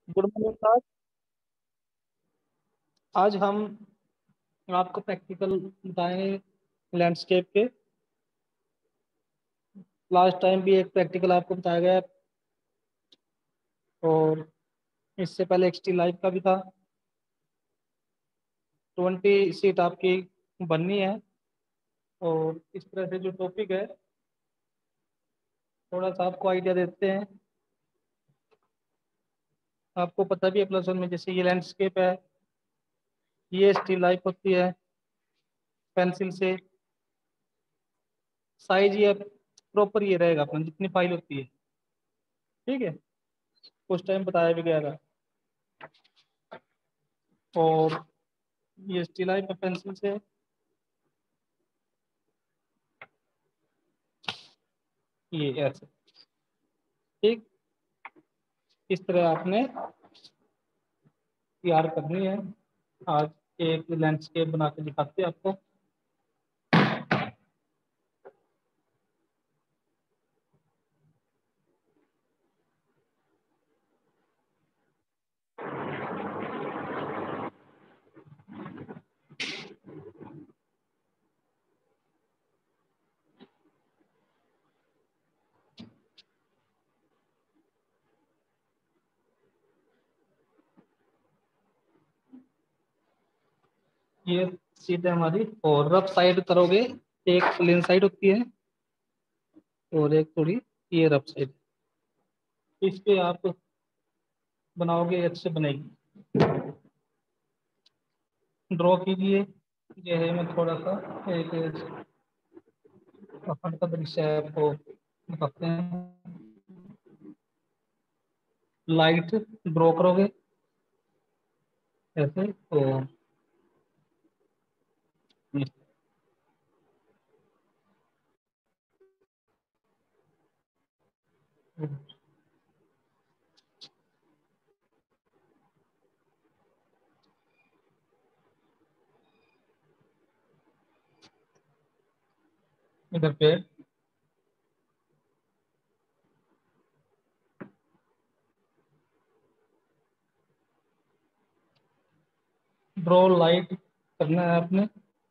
Good morning sir. आज हम आपको प्रैक्टिकल बताएंगे लैंडस्केप के। लास्ट टाइम भी एक प्रैक्टिकल आपको बताया गया और इससे पहले एक्सटी लाइव का भी था। 20 सीट आपकी बननी है और इस तरह से जो टॉपिक है थोड़ा सा आपको आइडिया देते हैं। आपको पता भी है प्लस वन में, जैसे ये लैंडस्केप है, ये स्टिल लाइफ होती है पेंसिल से। साइज ये प्रॉपर ये रहेगा अपना जितनी फाइल होती है, ठीक है। उस टाइम बताया भी गया था। और ये स्टिल लाइफ है पेंसिल से, ये ऐसे, ठीक। इस तरह आपने तैयार करनी है। आज एक लैंडस्केप बना के दिखाते हैं आपको। ये सीट है हमारी, और रफ साइड करोगे, एक प्लेन साइड होती है और एक थोड़ी ये रफ साइड। इस पे आप बनाओगे अच्छे बनेगी। ड्रॉ कीजिए। ये है, मैं थोड़ा सा एक अखंड का दृश्य है आपको बताते हैं। लाइट ड्रॉ करोगे ऐसे, तो इधर पे ड्रॉ लाइट करना है आपने।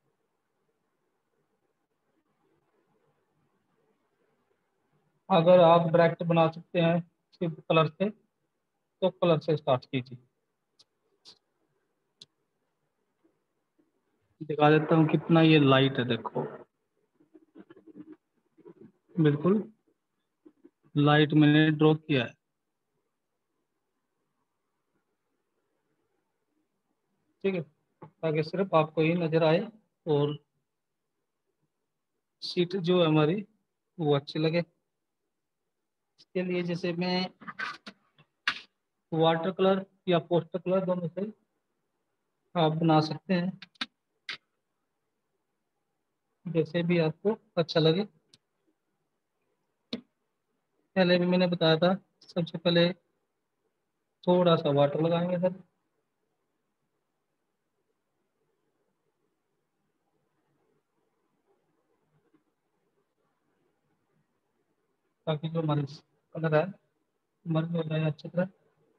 अगर आप डायरेक्ट बना सकते हैं सिर्फ कलर से, तो कलर से स्टार्ट कीजिए। दिखा देता हूँ कितना ये लाइट है, देखो बिल्कुल लाइट मैंने ड्रॉ किया है, ठीक है, ताकि सिर्फ आपको ये नजर आए और सीट जो है हमारी वो अच्छी लगे। इसके लिए जैसे मैं वाटर कलर या पोस्टर कलर दोनों से आप बना सकते हैं, जैसे भी आपको अच्छा लगे। पहले भी मैंने बताया था, सबसे पहले थोड़ा सा वाटर लगाएंगे सर, ताकि जो हमारी कलर है मर्ज हो जाए अच्छी तरह।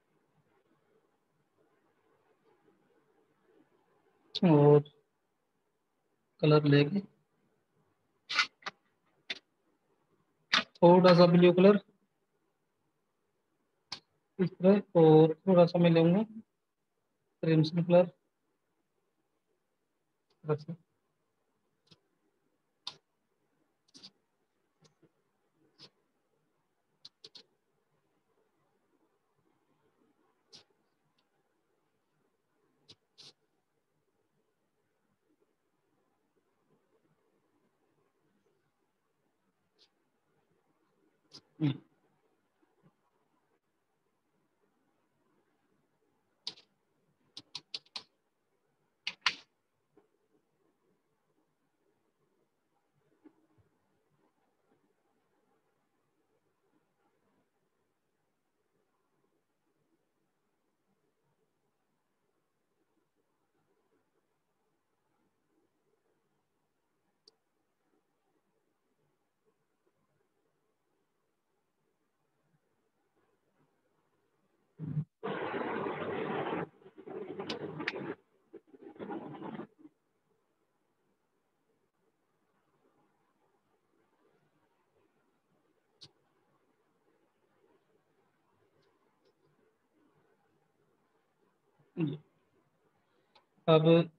और कलर लेके थोड़ा सा ब्लू कलर इस तरह, और थोड़ा सा मैं लूंगा क्रिम्सन कलर बस। ये। अब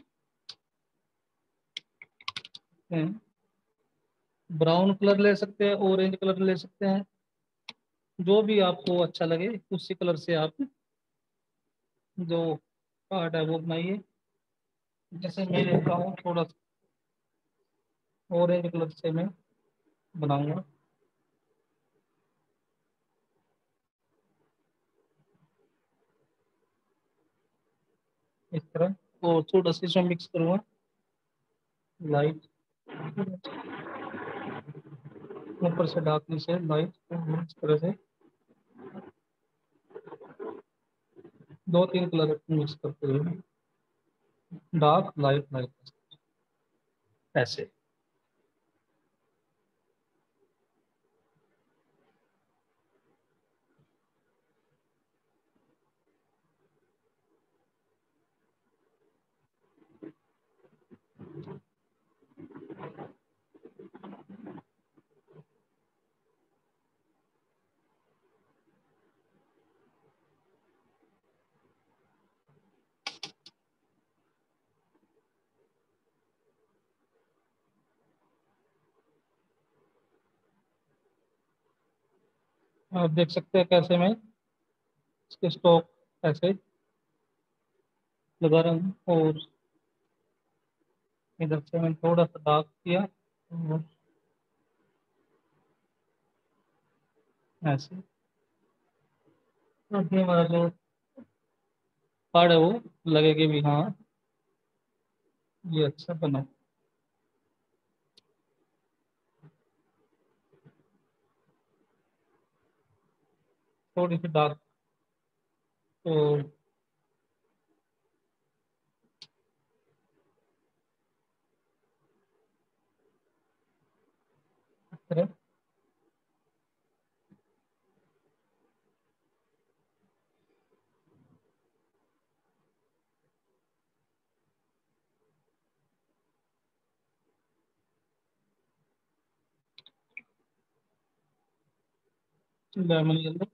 ब्राउन कलर ले सकते हैं, ऑरेंज कलर ले सकते हैं, जो भी आपको अच्छा लगे उसी कलर से आप जो कार्ड है वो बनाइए। जैसे मैं लेता हूँ थोड़ा ऑरेंज कलर से मैं बनाऊंगा इस तरह, और थोड़ा सा इसमें मिक्स करूँगा लाइट, ऊपर से डार्क नीचे लाइट, इस तरह से 2-3 कलर मिक्स करते हुए डार्क लाइट लाइट ऐसे। आप देख सकते हैं कैसे मैं इसके स्टॉक ऐसे लगा रहा हूँ, और इधर से मैंने थोड़ा सा डार्क किया और ऐसे, और ये हमारा जो कार्ड है वो लगे कि भी हाँ ये अच्छा बना। थोड़ी सी डार्क, तो इस तरह लेमन येलो।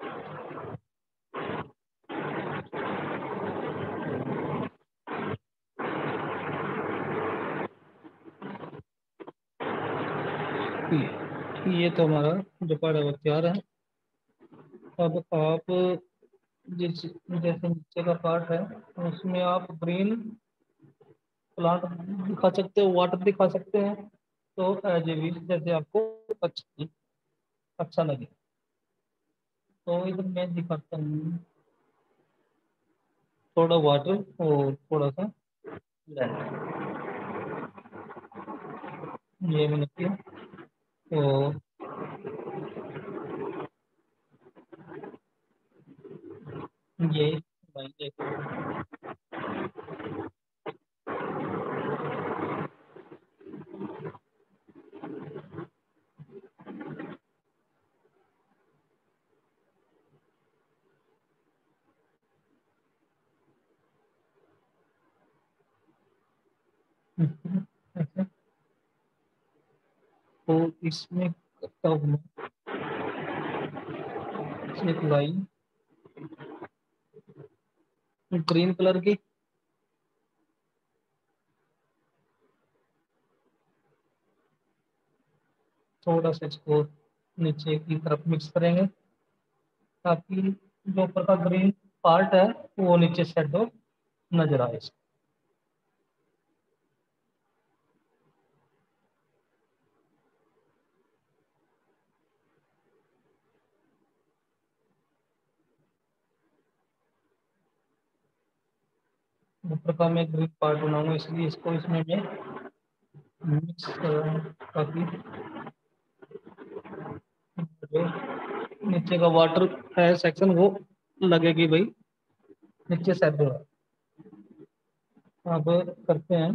ये तो हमारा जो कार्ड है वो तैयार है। अब आप जिस जैसे नीचे का पार्ट है उसमें आप ग्रीन प्लांट दिखा सकते हो, वाटर दिखा सकते हैं, तो एज ए विश जैसे आपको अच्छा अच्छा लगे। तो इधर मैं दिखाता हूँ थोड़ा वाटर और थोड़ा सा लैंड, ये मैंने किया। तो ये भाई ऐसे। तो इसमें करता हूँ मैं एक लाइन ग्रीन कलर की, थोड़ा सा इसको नीचे की तरफ मिक्स करेंगे ताकि जो ऊपर का ग्रीन पार्ट है वो नीचे शेडो नजर आए। ऊपर का मैं ग्रीन पार्ट बनाऊंगा इसलिए इसको इसमें मैं मिक्स ताकि जो नीचे का वाटर है सेक्शन वो लगे कि भाई नीचे शेडो है। अब करते हैं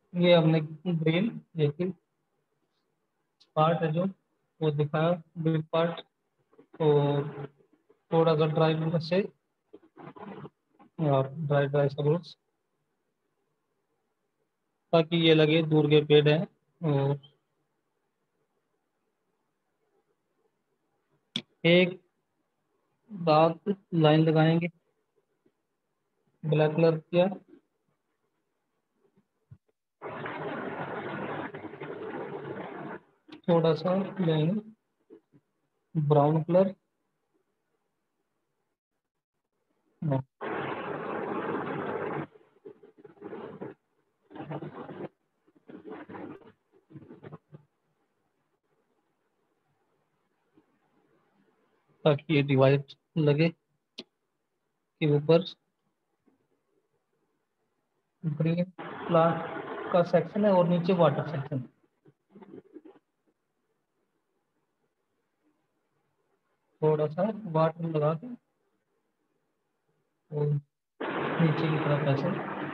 ये हमने ग्रीन एक पार्ट है जो वो दिखाया, बिग पार्ट, और थोड़ा सा ड्राई ब्रश से, और ड्राई ड्राई सा ब्रश, ताकि ये लगे दूर के पेड़ हैं। और एक डार्क लाइन लगाएंगे, ब्लैक कलर किया, थोड़ा सा लेंगे ब्राउन कलर, ताकि ये डिवाइड लगे कि ऊपर ग्रीन प्लांट का सेक्शन है और नीचे वाटर सेक्शन। थोड़ा सा वाटर लगा के और नीचे की तरफ ऐसे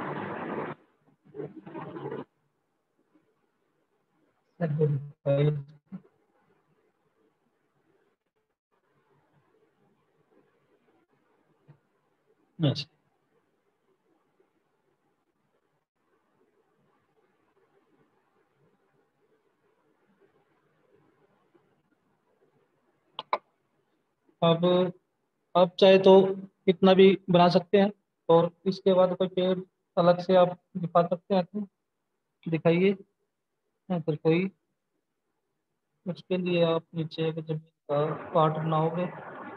ऐसे। अब चाहे तो इतना भी बना सकते हैं, और इसके बाद कोई पेड़ अलग से आप दिखा सकते हैं तो दिखाइए, या फिर कोई, उसके लिए आप नीचे एक जमीन का पार्ट बनाओगे,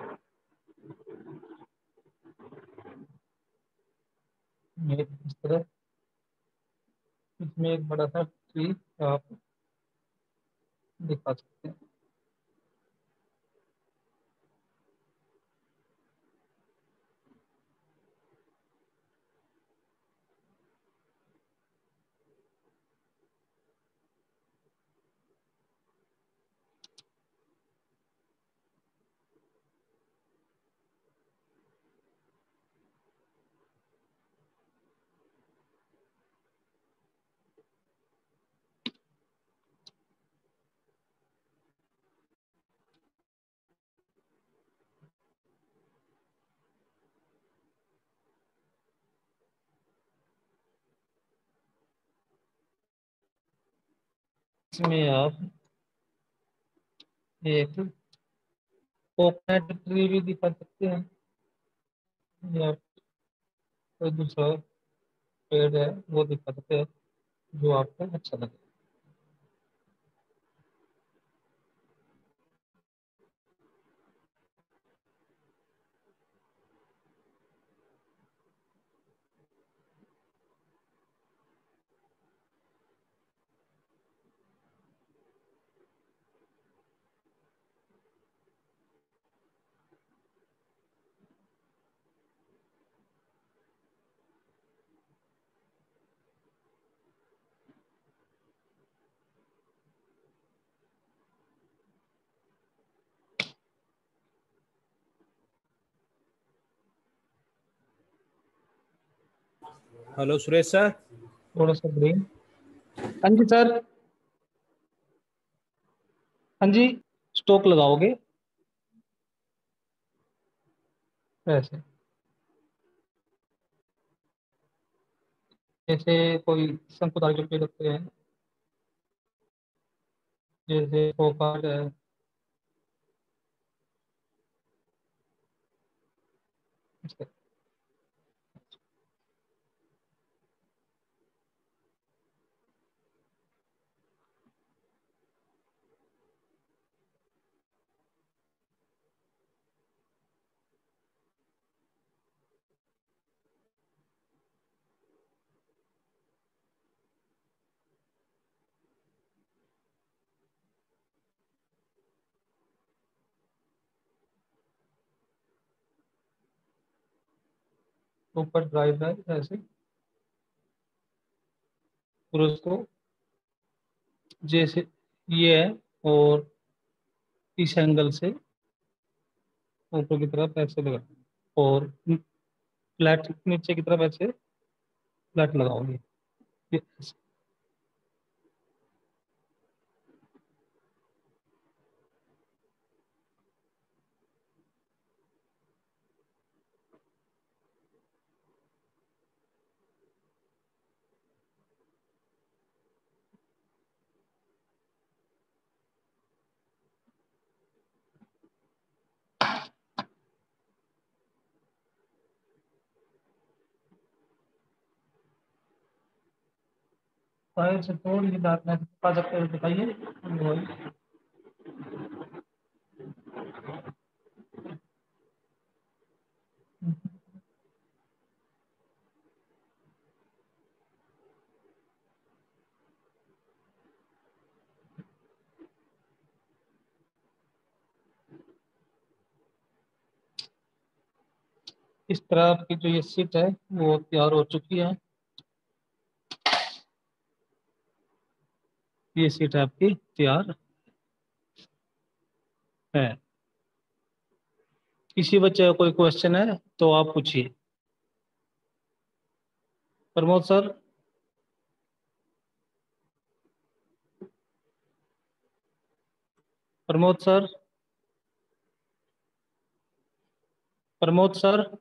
ये इस तरह, इसमें एक बड़ा सा ट्री आप दिखा सकते हैं। इसमें आप एक कोकोनट ट्री भी दिखा सकते हैं, या कोई दूसरा पेड़ है वो दिखा सकते हैं जो आपको अच्छा लगे। Hello Suresh sir. थोड़ा सा ग्रीन। हाँ जी सर। हाँ जी, स्टोक लगाओगे ऐसे, जैसे कोई शंकुधारी के पेड़ होते हैं, जैसे पोपट है, ऊपर ड्राई ड्राई ऐसे, फिर उसको जैसे ये है, और इस एंगल से ऊपर की तरफ ऐसे लगा, और फ्लैट नीचे की तरफ ऐसे फ्लैट लगाओगे, ये ऐसे। साइड से थोड़ी सी डार्कनेस आ सकते हैं, दिखाइए। इस तरह आपकी जो ये सीट है वो तैयार हो चुकी है। ये सीट आपकी तैयार है। किसी बच्चे का कोई क्वेश्चन है तो आप पूछिए। Pramod sir. Pramod sir. Pramod sir.